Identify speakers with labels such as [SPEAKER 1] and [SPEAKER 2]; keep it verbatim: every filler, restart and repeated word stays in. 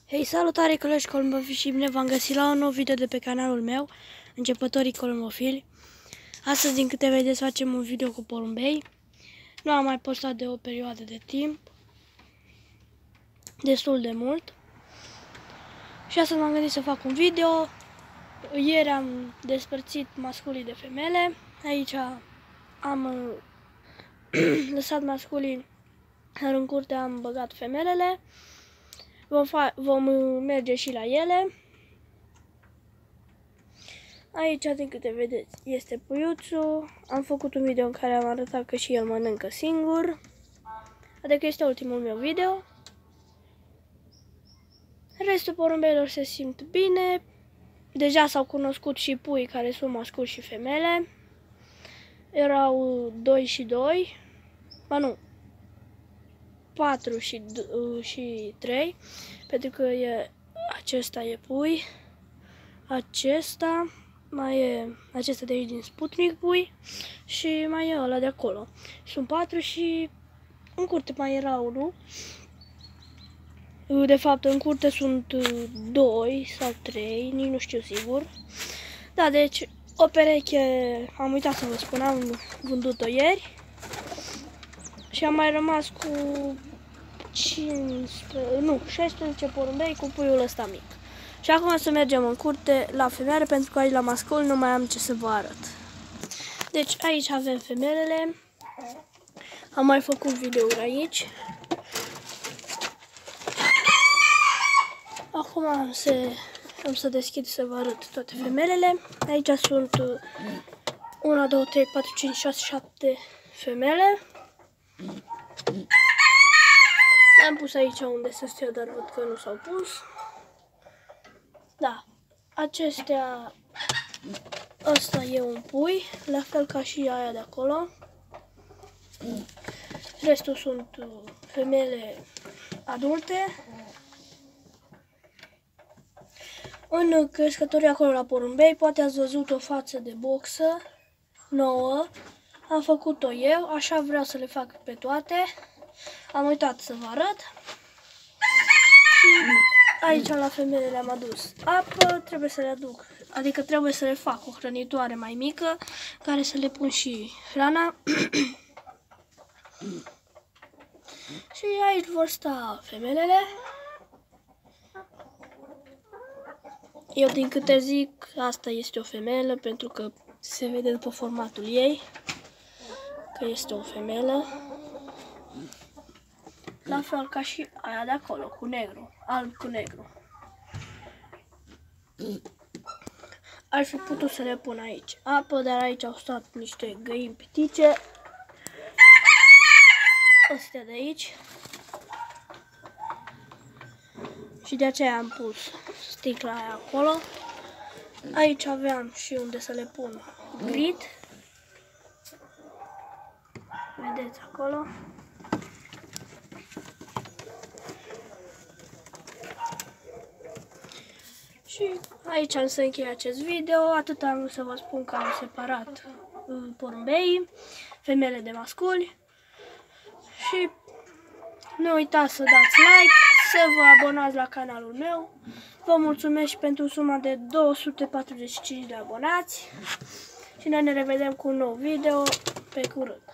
[SPEAKER 1] Hei, salutare colegi colmofili și bine v-am găsit la un nou video de pe canalul meu, Începătorii Colmofili. Astăzi, din câte vedeți, facem un video cu porumbei. Nu am mai postat de o perioadă de timp, destul de mult. Și astăzi m-am gândit să fac un video. Ieri am despărțit masculii de femele. Aici am lăsat masculii, iar în curte am băgat femelele. Vom, vom merge și la ele. Aici, din câte vedeți, este puiuțul. Am făcut un video în care am arătat că și el mănâncă singur. Adică este ultimul meu video. Restul porumbeilor se simt bine. Deja s-au cunoscut și pui care sunt masculi și femele. Erau doi și doi. Ba nu. patru și, și trei, pentru că e, acesta e pui, acesta, mai e acesta de aici din Sputnik pui și mai e ăla de acolo. Sunt patru și în curte mai era unul. De fapt, în curte sunt doi sau trei, nici nu știu sigur. Da, deci o pereche, am uitat să vă spun, am vândut-o ieri. Și am mai rămas cu cincisprezece, nu, șaisprezece porumbei cu puiul ăsta mic. Și acum să mergem în curte la femele, pentru că aici la mascul nu mai am ce să vă arăt. Deci aici avem femelele. Am mai făcut videouri aici. Acum am să, am să deschid să vă arăt toate femelele. Aici sunt unu, doi, trei, patru, cinci, șase, șapte femele. Le-am pus aici unde să stea, dar văd că nu s-au pus. Da, acestea, ăsta e un pui, la fel ca și aia de acolo. Restul sunt femele adulte. În crescătorie acolo la porumbei, poate ați văzut o față de boxă nouă. Am făcut-o eu, așa vreau să le fac pe toate. Am uitat să vă arăt. Și aici la femele le-am adus apă, trebuie să le aduc, adică trebuie să le fac o hrănitoare mai mică, care să le pun și hrana. Și aici vor sta femelele. Eu, din câte zic, asta este o femelă, pentru că se vede după formatul ei că este o femelă. La fel ca și aia de acolo, cu negru, alb cu negru. Ar fi putut să le pun aici apă, dar aici au stat niște găini pitice. Astea de aici. Și de aceea am pus sticla aia acolo. Aici aveam și unde să le pun grid. Vedeți acolo. Și aici am să închei acest video. Atât am să vă spun că am separat porumbei, femele de masculi. Și nu uitați să dați like, să vă abonați la canalul meu. Vă mulțumesc și pentru suma de două sute patruzeci și cinci de abonați. Și noi ne revedem cu un nou video pe curând.